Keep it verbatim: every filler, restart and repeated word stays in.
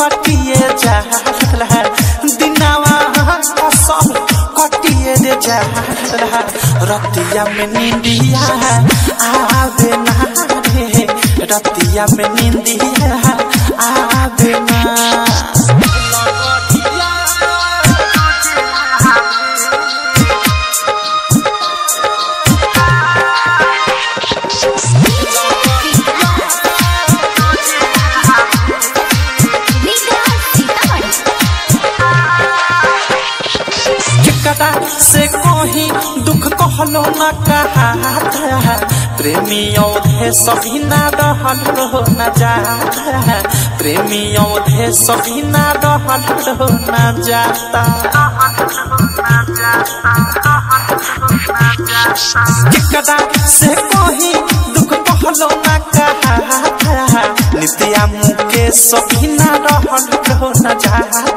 कटिए जाला दिनावा सब कटिए रे जाला रतिया में नींदिया आवे ना रे रतिया में नींदिया आवे ना से कोही दुख कहलो न कहा प्रेमी औधे सभी ना रहलो न जाता प्रेमी औधे सभी ना रहलो न जाता कदा से कोही दुख कहलो न कहा नित्या मुके सभी ना रहलो न जाता